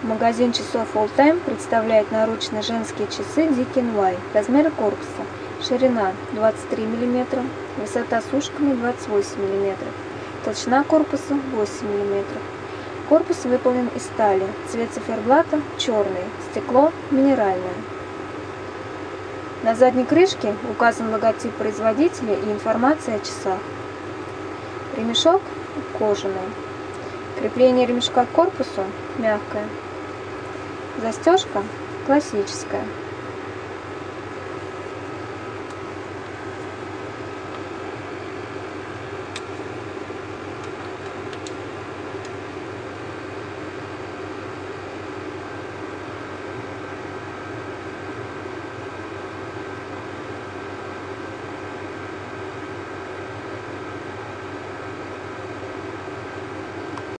Магазин часов All Time представляет наручные женские часы DKNY. Размеры корпуса: ширина 23 мм, высота с ушками 28 мм, толщина корпуса 8 мм. Корпус выполнен из стали, цвет циферблата черный, стекло минеральное. На задней крышке указан логотип производителя и информация о часах. Ремешок кожаный. Крепление ремешка к корпусу мягкое. Застежка классическая.